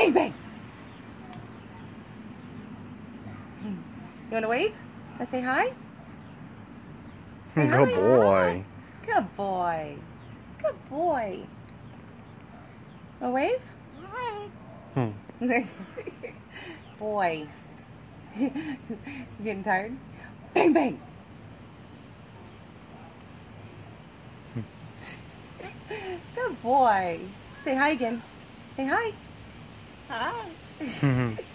Bang, bang. You want to wave? And say hi? Say Good hi. boy. Good boy. Good boy. Want to wave? Boy. You getting tired? Bang, bang. Good boy. Say hi again. Say hi. Hi.